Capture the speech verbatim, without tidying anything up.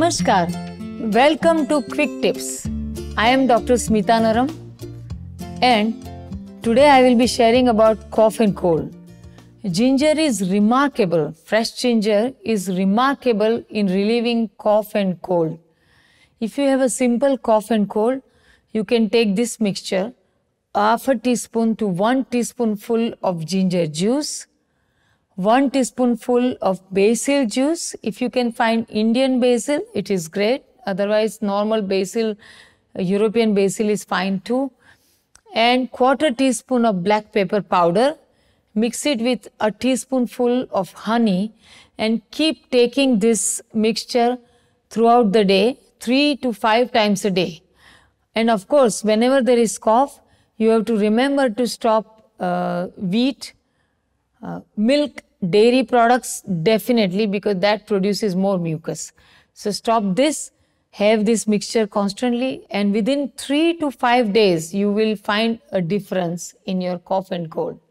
Namaskar. Welcome to Quick Tips. I am Doctor Smitanaram and today I will be sharing about cough and cold. Ginger is remarkable. Fresh ginger is remarkable in relieving cough and cold. If you have a simple cough and cold, you can take this mixture, half a teaspoon to one teaspoonful of ginger juice, one teaspoonful of basil juice. If you can find Indian basil, it is great. Otherwise, normal basil, European basil is fine too. And quarter teaspoon of black pepper powder. Mix it with a teaspoonful of honey and keep taking this mixture throughout the day, three to five times a day. And of course, whenever there is cough, you have to remember to stop uh, wheat, uh, milk, dairy products definitely, because that produces more mucus. So stop this, have this mixture constantly, and within three to five days, you will find a difference in your cough and cold.